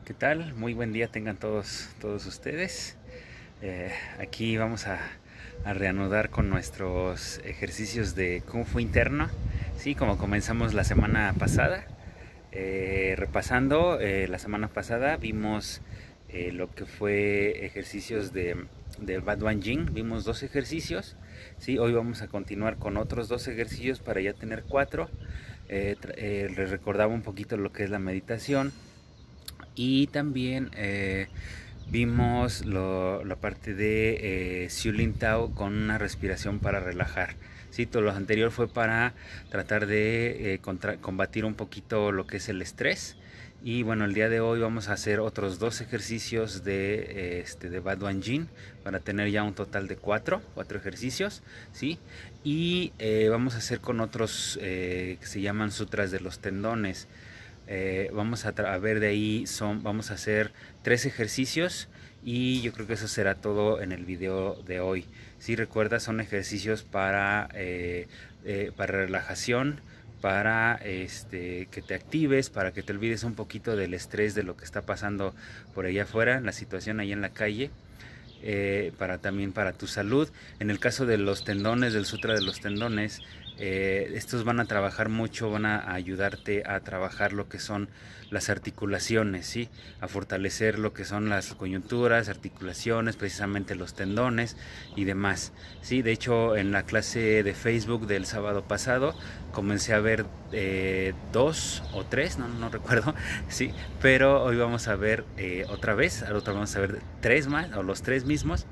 ¿Qué tal? Muy buen día tengan todos ustedes. Aquí vamos a reanudar con nuestros ejercicios de Kung Fu interno. Sí, como comenzamos la semana pasada. Repasando, la semana pasada vimos lo que fue ejercicios de Baduan Jing. Vimos 2 ejercicios. Sí, hoy vamos a continuar con otros 2 ejercicios para ya tener 4. Les recordaba un poquito lo que es la meditación. Y también vimos la parte de Xiu Lin Tao con una respiración para relajar. Sí, todo lo anterior fue para tratar de combatir un poquito lo que es el estrés. Y bueno, el día de hoy vamos a hacer otros 2 ejercicios de Baduan Jin para tener ya un total de 4 ejercicios, ¿sí? Y vamos a hacer con otros que se llaman sutras de los tendones. Vamos a ver de ahí, vamos a hacer 3 ejercicios y yo creo que eso será todo en el video de hoy. Si recuerda, son ejercicios para relajación, para que te actives, para que te olvides un poquito del estrés de lo que está pasando por allá afuera, la situación ahí en la calle. También para tu salud. En el caso de los tendones, del sutra de los tendones, estos van a trabajar mucho, van a ayudarte a trabajar lo que son las articulaciones, ¿sí? A fortalecer lo que son las coyunturas, articulaciones, precisamente los tendones y demás, ¿sí? De hecho, en la clase de Facebook del sábado pasado comencé a ver 2 o 3, no recuerdo, sí, pero hoy vamos a ver otra vez, vamos a ver 3 más, o los 3 mismos.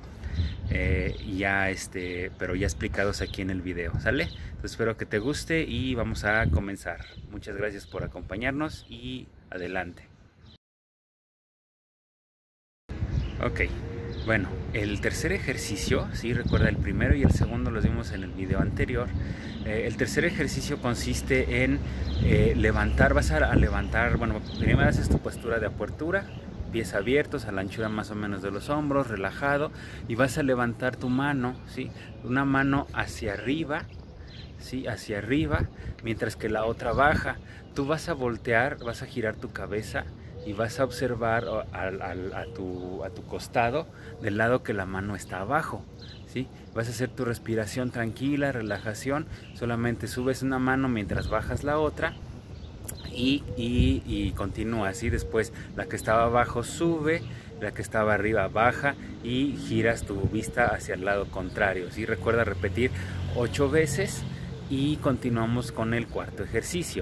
Pero ya explicados aquí en el video, ¿sale? Entonces espero que te guste y vamos a comenzar. Muchas gracias por acompañarnos y adelante. Ok, bueno, el tercer ejercicio, sí, recuerda, el primero y el segundo los vimos en el video anterior. El tercer ejercicio consiste en levantar, vas a levantar, bueno, primero haces tu postura de apertura, pies abiertos a la anchura más o menos de los hombros, relajado, y vas a levantar tu mano, ¿sí? Una mano hacia arriba, ¿sí? Hacia arriba, mientras que la otra baja. Tú vas a voltear, vas a girar tu cabeza y vas a observar a tu costado, del lado que la mano está abajo, ¿sí? Vas a hacer tu respiración tranquila, relajación, solamente subes una mano mientras bajas la otra. Y continúa así. Después la que estaba abajo sube, la que estaba arriba baja y giras tu vista hacia el lado contrario, ¿sí? Recuerda repetir 8 veces y continuamos con el cuarto ejercicio.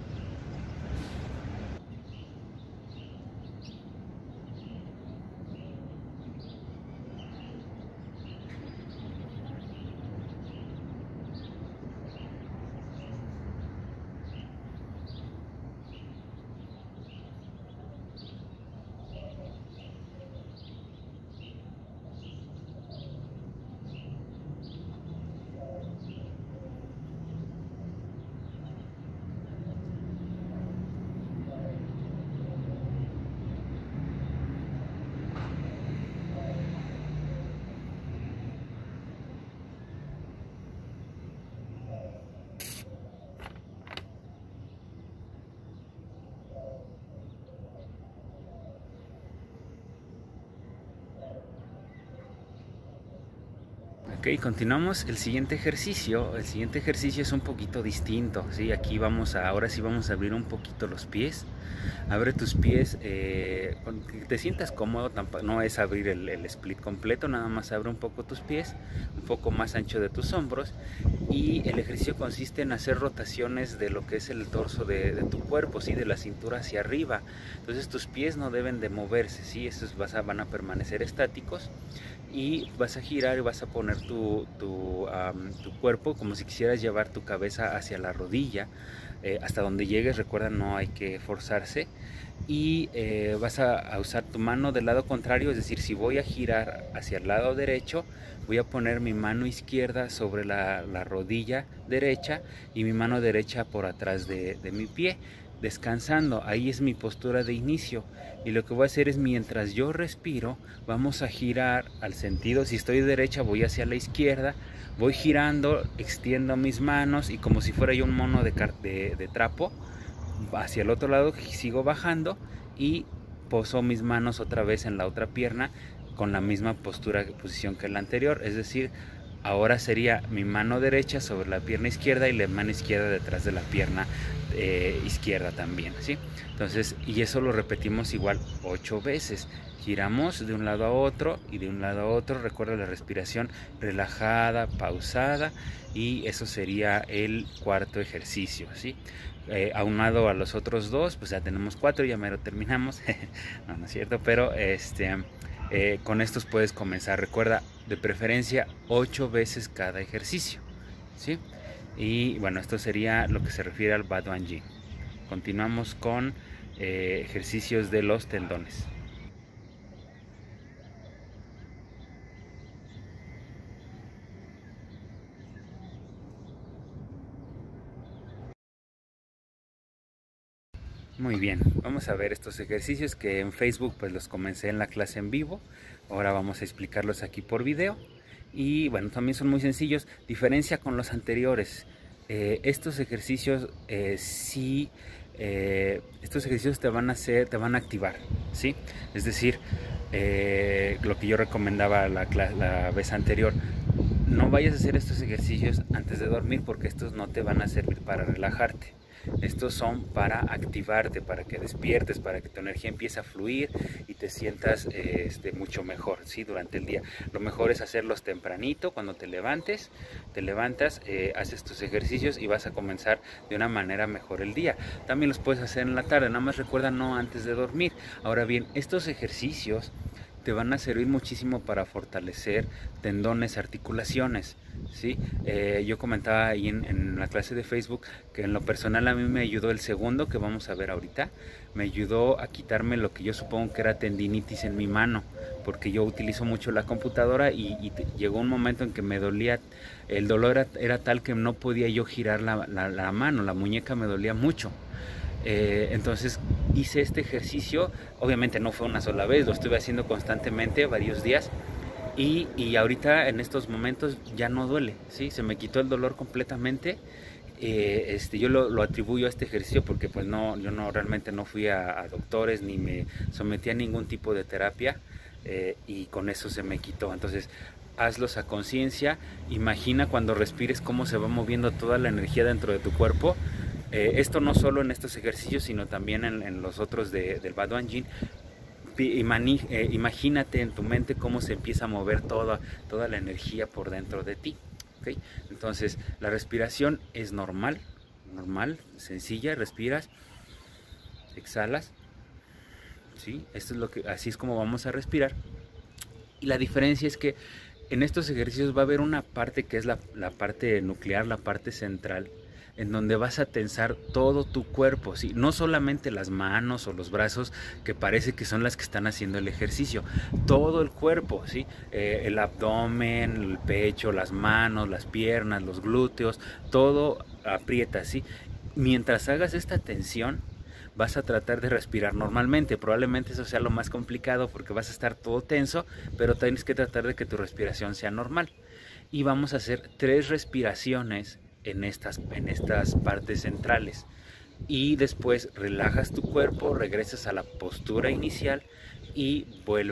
Ok, continuamos. El siguiente ejercicio es un poquito distinto, ¿sí? Aquí ahora sí vamos a abrir un poquito los pies. Abre tus pies, con que te sientas cómodo, no es abrir el split completo, nada más abre un poco tus pies, un poco más ancho de tus hombros. Y el ejercicio consiste en hacer rotaciones de lo que es el torso de tu cuerpo, ¿sí? De la cintura hacia arriba. Entonces tus pies no deben de moverse, ¿sí? Estos van a permanecer estáticos. Y vas a girar y vas a poner tu cuerpo como si quisieras llevar tu cabeza hacia la rodilla, hasta donde llegues. Recuerda, no hay que forzarse. Y vas a usar tu mano del lado contrario, es decir, si voy a girar hacia el lado derecho, voy a poner mi mano izquierda sobre la rodilla derecha y mi mano derecha por atrás de mi pie, descansando. Ahí es mi postura de inicio, y lo que voy a hacer es, mientras yo respiro, vamos a girar al sentido, si estoy de derecha voy hacia la izquierda, voy girando, extiendo mis manos y como si fuera yo un mono de trapo, hacia el otro lado sigo bajando y poso mis manos otra vez en la otra pierna con la misma posición que la anterior, es decir, ahora sería mi mano derecha sobre la pierna izquierda y la mano izquierda detrás de la pierna izquierda también, ¿sí? Entonces, y eso lo repetimos igual 8 veces. Giramos de un lado a otro y de un lado a otro. Recuerda la respiración relajada, pausada, y eso sería el cuarto ejercicio, ¿sí? Aunado a los otros dos, pues ya tenemos 4, ya mero terminamos. No, no es cierto, pero con estos puedes comenzar. Recuerda, de preferencia 8 veces cada ejercicio, ¿sí? Y bueno, esto sería lo que se refiere al Baduanjin. Continuamos con ejercicios de los tendones. Muy bien, vamos a ver estos ejercicios que en Facebook pues los comencé en la clase en vivo. Ahora vamos a explicarlos aquí por video. Y bueno, también son muy sencillos. Diferencia con los anteriores. Estos ejercicios estos ejercicios te van a activar, ¿sí? Es decir, lo que yo recomendaba la vez anterior. No vayas a hacer estos ejercicios antes de dormir, porque estos no te van a servir para relajarte. Estos son para activarte, para que despiertes, para que tu energía empiece a fluir y te sientas mucho mejor, ¿sí? Durante el día. Lo mejor es hacerlos tempranito, cuando te levantas, haces tus ejercicios y vas a comenzar de una manera mejor el día. También los puedes hacer en la tarde, nada más recuerda no antes de dormir. Ahora bien, estos ejercicios te van a servir muchísimo para fortalecer tendones, articulaciones, ¿sí? Yo comentaba ahí en la clase de Facebook que en lo personal a mí me ayudó el segundo que vamos a ver ahorita. Me ayudó a quitarme lo que yo supongo que era tendinitis en mi mano, porque yo utilizo mucho la computadora y llegó un momento en que me dolía, el dolor era tal que no podía yo girar la mano, la muñeca me dolía mucho. Entonces hice este ejercicio, obviamente no fue una sola vez, lo estuve haciendo constantemente varios días y ahorita en estos momentos ya no duele, ¿sí? Se me quitó el dolor completamente. Yo lo atribuyo a este ejercicio porque pues yo realmente no fui a doctores ni me sometí a ningún tipo de terapia, y con eso se me quitó. Entonces hazlos a conciencia, imagina cuando respires cómo se va moviendo toda la energía dentro de tu cuerpo. Esto no solo en estos ejercicios, sino también en los otros del Baduanjin. Imagínate en tu mente cómo se empieza a mover toda la energía por dentro de ti, ¿okay? Entonces la respiración es normal, sencilla. Respiras, exhalas, ¿sí? Así es como vamos a respirar. Y la diferencia es que en estos ejercicios va a haber una parte que es la parte nuclear, la parte central, en donde vas a tensar todo tu cuerpo, ¿sí? No solamente las manos o los brazos, que parece que son las que están haciendo el ejercicio, todo el cuerpo, ¿sí? El abdomen, el pecho, las manos, las piernas, los glúteos, todo aprieta, ¿sí? Mientras hagas esta tensión, vas a tratar de respirar normalmente. Probablemente eso sea lo más complicado porque vas a estar todo tenso, pero tienes que tratar de que tu respiración sea normal. Y vamos a hacer 3 respiraciones en estas partes centrales, y después relajas tu cuerpo, regresas a la postura inicial y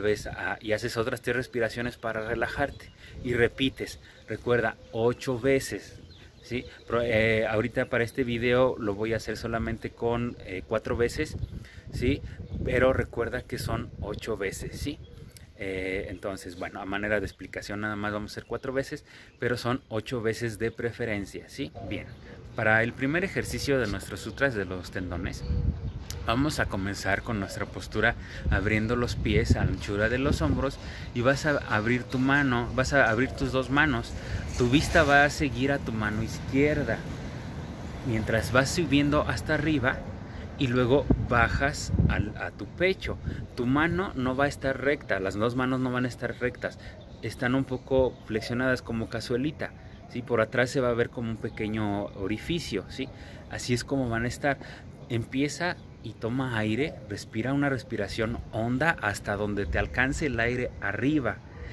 y haces otras 3 respiraciones para relajarte y repites. Recuerda, 8 veces, ¿sí? Ahorita para este video lo voy a hacer solamente con 4 veces, ¿sí? Pero recuerda que son 8 veces, ¿sí? Entonces, bueno, a manera de explicación nada más vamos a hacer 4 veces, pero son 8 veces de preferencia, ¿sí? Bien, para el primer ejercicio de nuestros sutras de los tendones, vamos a comenzar con nuestra postura abriendo los pies a la anchura de los hombros, y vas a abrir tu mano, vas a abrir tus 2 manos. Tu vista va a seguir a tu mano izquierda mientras vas subiendo hasta arriba, y luego bajas a tu pecho. Tu mano no va a estar recta, las 2 manos no van a estar rectas, están un poco flexionadas como cazuelita, ¿sí? Por atrás se va a ver como un pequeño orificio, ¿sí? Así es como van a estar. Empieza y toma aire, respira una respiración honda hasta donde te alcance el aire arriba.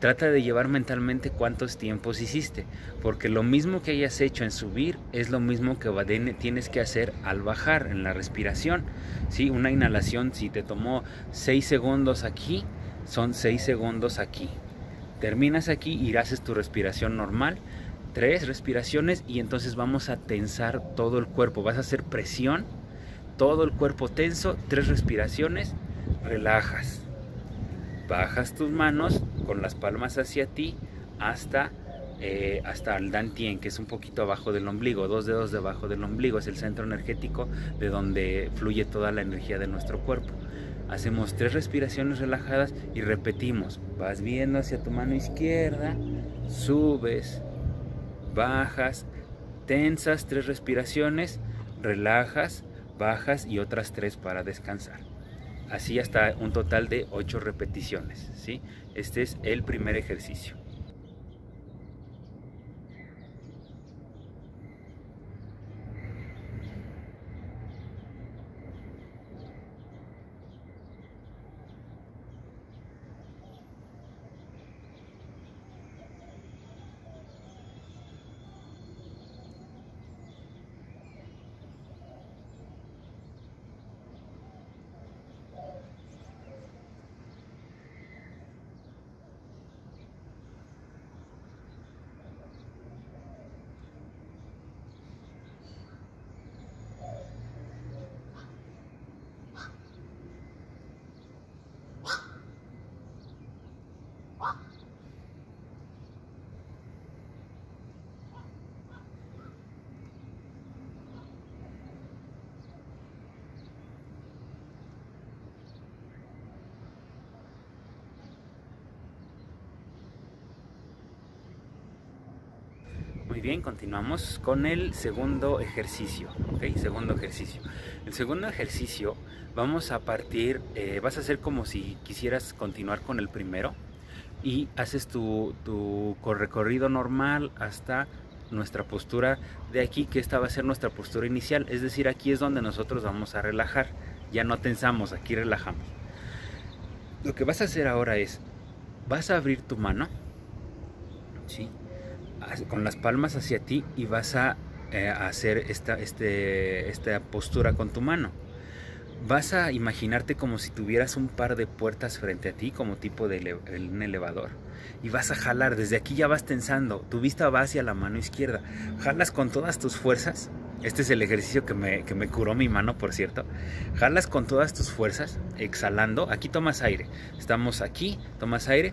trata de llevar mentalmente cuántos tiempos hiciste, porque lo mismo que hayas hecho en subir es lo mismo que tienes que hacer al bajar en la respiración. ¿Sí? Una inhalación, si te tomó 6 segundos aquí, son 6 segundos aquí. Terminas aquí y haces tu respiración normal, 3 respiraciones, y entonces vamos a tensar todo el cuerpo. Vas a hacer presión, todo el cuerpo tenso, 3 respiraciones, relajas. Bajas tus manos con las palmas hacia ti hasta el Dantien, que es un poquito abajo del ombligo, 2 dedos debajo del ombligo, es el centro energético de donde fluye toda la energía de nuestro cuerpo. Hacemos 3 respiraciones relajadas y repetimos. Vas viendo hacia tu mano izquierda, subes, bajas, tensas 3 respiraciones, relajas, bajas y otras 3 para descansar. Así hasta un total de 8 repeticiones, ¿sí? Este es el primer ejercicio. Muy bien, continuamos con el segundo ejercicio, ¿ok? Segundo ejercicio. El segundo ejercicio vamos a partir, vas a hacer como si quisieras continuar con el primero y haces tu recorrido normal hasta nuestra postura de aquí, que esta va a ser nuestra postura inicial, es decir, aquí es donde nosotros vamos a relajar, ya no tensamos, aquí relajamos. Lo que vas a hacer ahora es, vas a abrir tu mano, ¿sí?, con las palmas hacia ti, y vas a hacer esta postura con tu mano. Vas a imaginarte como si tuvieras un par de puertas frente a ti, como tipo de un elevador, y vas a jalar. Desde aquí ya vas tensando, tu vista va hacia la mano izquierda, jalas con todas tus fuerzas. Este es el ejercicio que me curó mi mano, por cierto. Jalas con todas tus fuerzas, exhalando. Aquí tomas aire, estamos aquí, tomas aire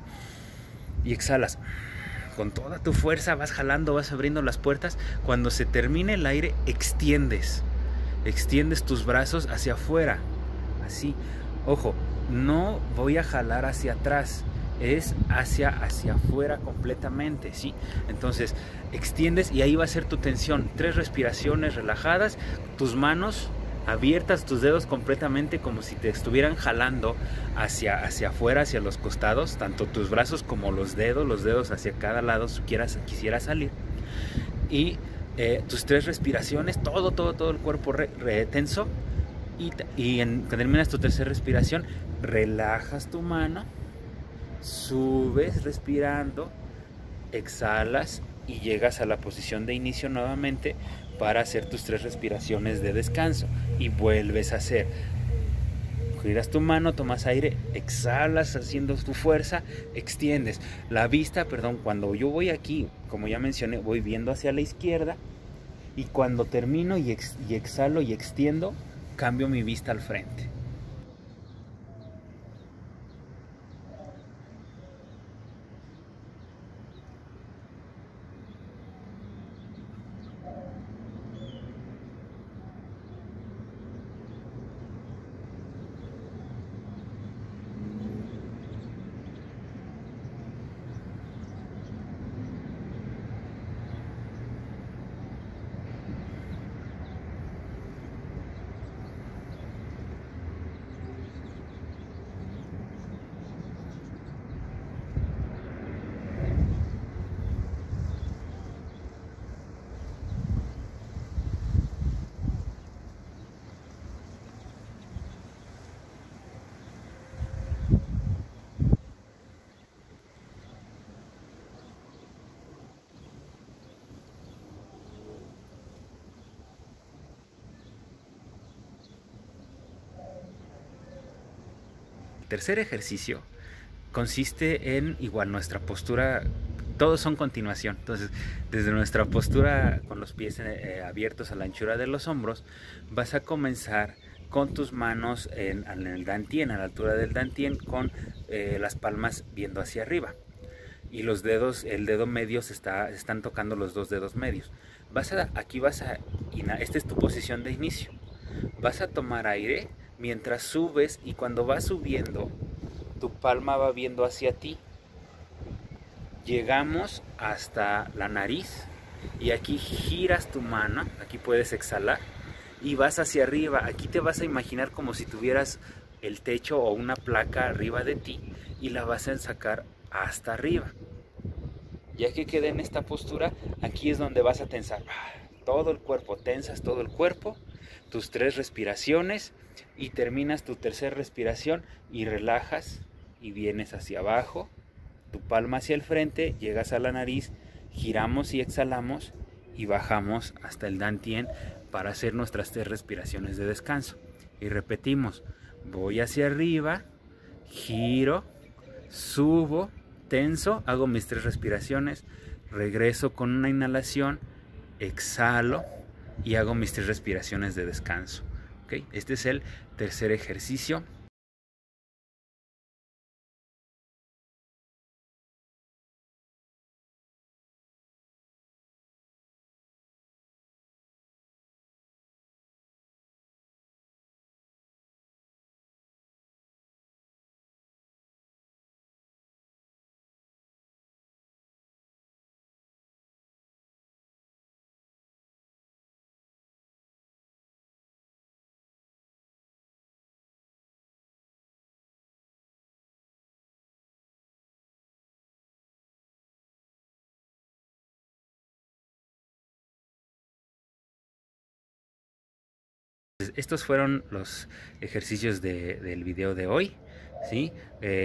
y exhalas. Con toda tu fuerza vas jalando, vas abriendo las puertas. Cuando se termine el aire, extiendes tus brazos hacia afuera, así. Ojo, no voy a jalar hacia atrás, es hacia afuera completamente, ¿sí? Entonces extiendes y ahí va a ser tu tensión. 3 respiraciones relajadas, tus manos abiertas, tus dedos completamente como si te estuvieran jalando hacia afuera, hacia los costados, tanto tus brazos como los dedos hacia cada lado si quisieras salir. Y tus 3 respiraciones, todo el cuerpo tenso, y cuando terminas tu tercera respiración, relajas tu mano, subes respirando, exhalas y llegas a la posición de inicio nuevamente para hacer tus 3 respiraciones de descanso, y vuelves a hacer. Giras tu mano, tomas aire, exhalas haciendo tu fuerza, extiendes la vista, cuando yo voy aquí, como ya mencioné, voy viendo hacia la izquierda, y cuando termino y exhalo y extiendo, cambio mi vista al frente. tercer ejercicio consiste en igual nuestra postura. Todos son continuación. Entonces, desde nuestra postura con los pies abiertos a la anchura de los hombros, vas a comenzar con tus manos en el dantien, a la altura del dantien, con las palmas viendo hacia arriba. Y los dedos, el dedo medio están tocando los dos dedos medios. Esta es tu posición de inicio. Vas a tomar aire mientras subes, y cuando vas subiendo, tu palma va viendo hacia ti. Llegamos hasta la nariz y aquí giras tu mano, aquí puedes exhalar y vas hacia arriba. Aquí te vas a imaginar como si tuvieras el techo o una placa arriba de ti y la vas a sacar hasta arriba. Ya que quede en esta postura, aquí es donde vas a tensar todo el cuerpo, tensas todo el cuerpo, tus 3 respiraciones, y terminas tu tercera respiración y relajas y vienes hacia abajo. Tu palma hacia el frente, llegas a la nariz, giramos y exhalamos y bajamos hasta el dantien para hacer nuestras 3 respiraciones de descanso. Y repetimos, voy hacia arriba, giro, subo, tenso, hago mis 3 respiraciones, regreso con una inhalación, exhalo y hago mis 3 respiraciones de descanso. ¿Okay? Este es el tercer ejercicio. Estos fueron los ejercicios del video de hoy, ¿sí?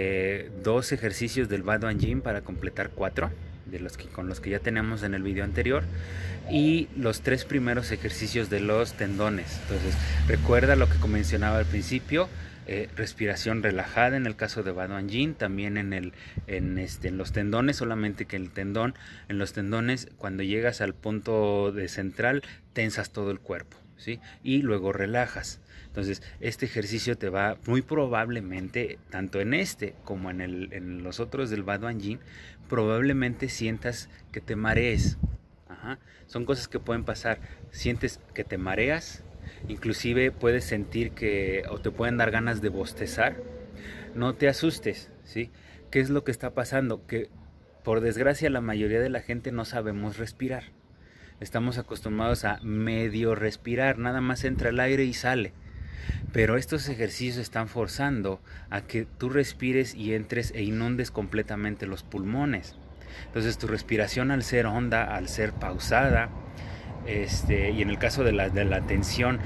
2 ejercicios del Badoanjin para completar 4 con los que ya tenemos en el video anterior, y los 3 primeros ejercicios de los tendones. Entonces recuerda lo que mencionaba al principio, respiración relajada en el caso de Badoanjin, también en los tendones, solamente que en los tendones, cuando llegas al punto de central, tensas todo el cuerpo, ¿sí? Y luego relajas. Entonces este ejercicio te va muy probablemente, tanto en este como en los otros del Badoanjin, probablemente sientas que te marees. Son cosas que pueden pasar. Sientes que te mareas, inclusive puedes sentir o te pueden dar ganas de bostezar. No te asustes, ¿sí? ¿Qué es lo que está pasando? Que por desgracia la mayoría de la gente no sabemos respirar. Estamos acostumbrados a medio respirar, nada más entra el aire y sale. Pero estos ejercicios están forzando a que tú respires y entres e inundes completamente los pulmones. Entonces tu respiración, al ser honda, al ser pausada, y en el caso de la tensión,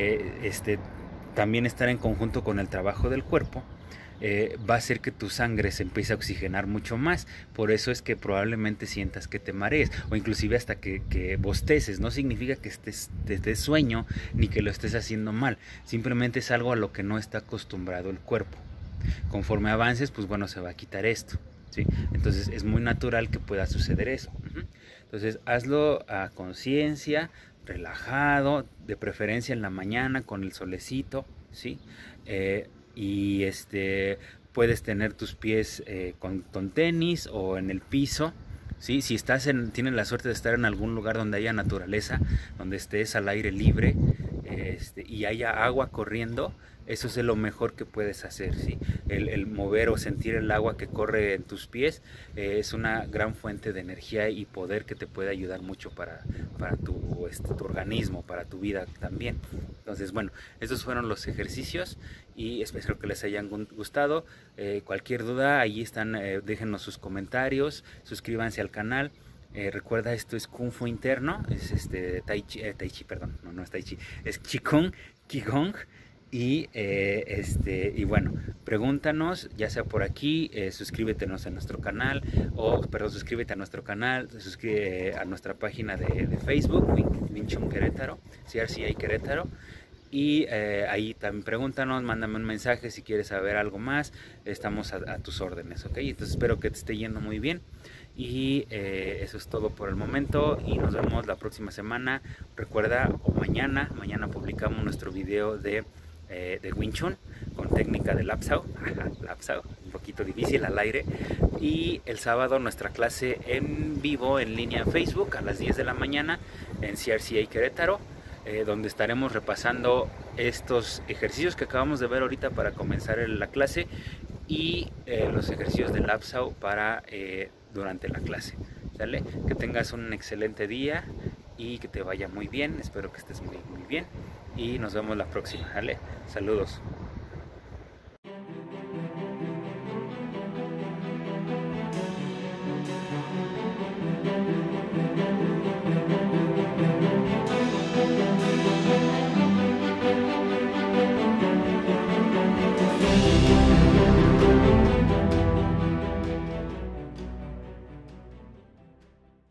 también estar en conjunto con el trabajo del cuerpo, va a hacer que tu sangre se empiece a oxigenar mucho más. Por eso es que probablemente sientas que te marees o inclusive hasta que bosteces. No significa que te des sueño ni que lo estés haciendo mal, simplemente es algo a lo que no está acostumbrado el cuerpo. Conforme avances, pues bueno, se va a quitar esto, ¿sí? Entonces es muy natural que pueda suceder eso. Entonces hazlo a conciencia, relajado, de preferencia en la mañana con el solecito, ¿sí? Y puedes tener tus pies con tenis o en el piso, ¿sí? Si tienes la suerte de estar en algún lugar donde haya naturaleza, donde estés al aire libre, y haya agua corriendo, eso es lo mejor que puedes hacer, ¿sí? El mover o sentir el agua que corre en tus pies es una gran fuente de energía y poder que te puede ayudar mucho para tu organismo, para tu vida también. Entonces, bueno, estos fueron los ejercicios y espero que les hayan gustado. Cualquier duda, ahí están, déjenos sus comentarios, suscríbanse al canal. Recuerda, esto es Kung Fu interno, es Tai Chi, perdón, no es Tai Chi, es Qigong. Y bueno, pregúntanos, ya sea por aquí, suscríbete a nuestro canal, suscríbete a nuestro canal, suscríbete a nuestra página de Facebook, Wing Chun Querétaro, CRCI Querétaro, Y ahí también pregúntanos, mándame un mensaje si quieres saber algo más, estamos a tus órdenes, ¿ok? Entonces espero que te esté yendo muy bien y eso es todo por el momento y nos vemos la próxima semana. Recuerda, o mañana publicamos nuestro video de Wing Chun con técnica de Lapsao, Lapsao, un poquito difícil al aire, y el sábado nuestra clase en vivo en línea en Facebook a las 10 de la mañana en CRCA Querétaro, donde estaremos repasando estos ejercicios que acabamos de ver ahorita para comenzar la clase y los ejercicios de Lapsao para durante la clase. ¿Sale? Que tengas un excelente día y que te vaya muy bien. Espero que estés muy bien y nos vemos la próxima. ¿Sale? Saludos.